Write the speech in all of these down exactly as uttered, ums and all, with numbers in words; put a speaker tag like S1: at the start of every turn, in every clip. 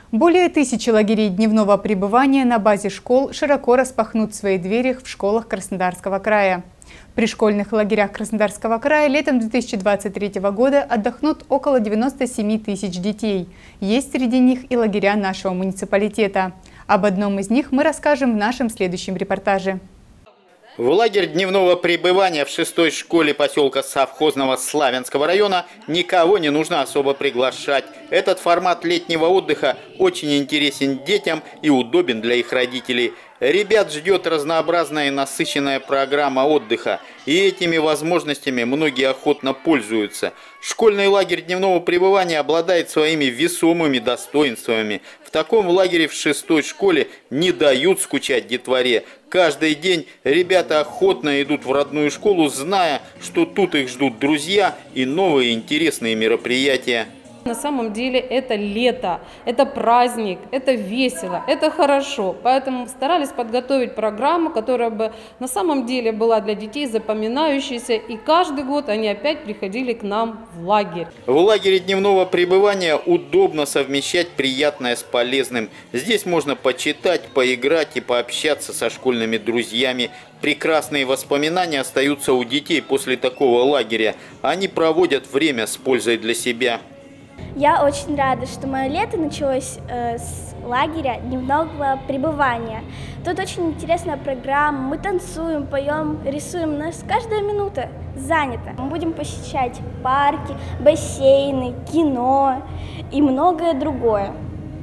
S1: Более тысячи лагерей дневного пребывания на базе школ широко распахнут свои двери в школах Краснодарского края. При школьных лагерях Краснодарского края летом две тысячи двадцать третьего года отдохнут около девяноста семи тысяч детей. Есть среди них и лагеря нашего муниципалитета. Об одном из них мы расскажем в нашем следующем репортаже.
S2: В лагерь дневного пребывания в шестой школе поселка Совхозного Славянского района никого не нужно особо приглашать. Этот формат летнего отдыха очень интересен детям и удобен для их родителей. Ребят ждет разнообразная и насыщенная программа отдыха, и этими возможностями многие охотно пользуются. Школьный лагерь дневного пребывания обладает своими весомыми достоинствами. В таком лагере в шестой школе не дают скучать детворе. Каждый день ребята охотно идут в родную школу, зная, что тут их ждут друзья и новые интересные мероприятия.
S3: На самом деле это лето, это праздник, это весело, это хорошо. Поэтому старались подготовить программу, которая бы на самом деле была для детей запоминающейся. И каждый год они опять приходили к нам в лагерь.
S2: В лагере дневного пребывания удобно совмещать приятное с полезным. Здесь можно почитать, поиграть и пообщаться со школьными друзьями. Прекрасные воспоминания остаются у детей после такого лагеря. Они проводят время с пользой для себя.
S4: Я очень рада, что мое лето началось э, с лагеря дневного пребывания. Тут очень интересная программа. Мы танцуем, поем, рисуем. У нас каждая минута занята. Мы будем посещать парки, бассейны, кино и многое другое.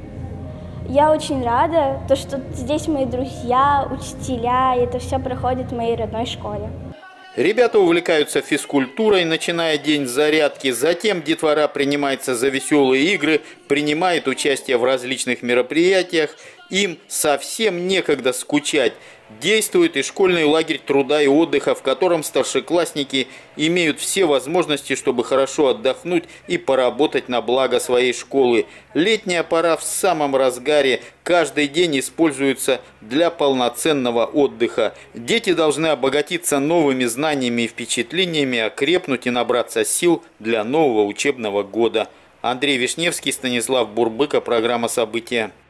S4: Я очень рада, то, что здесь мои друзья, учителя, и это все проходит в моей родной школе.
S2: Ребята увлекаются физкультурой, начиная день с зарядки. Затем детвора принимается за веселые игры, принимает участие в различных мероприятиях. Им совсем некогда скучать. Действует и школьный лагерь труда и отдыха, в котором старшеклассники имеют все возможности, чтобы хорошо отдохнуть и поработать на благо своей школы. Летняя пора в самом разгаре. Каждый день используется для полноценного отдыха. Дети должны обогатиться новыми знаниями и впечатлениями, окрепнуть и набраться сил для нового учебного года. Андрей Вишневский, Станислав Бурбыко, программа «События».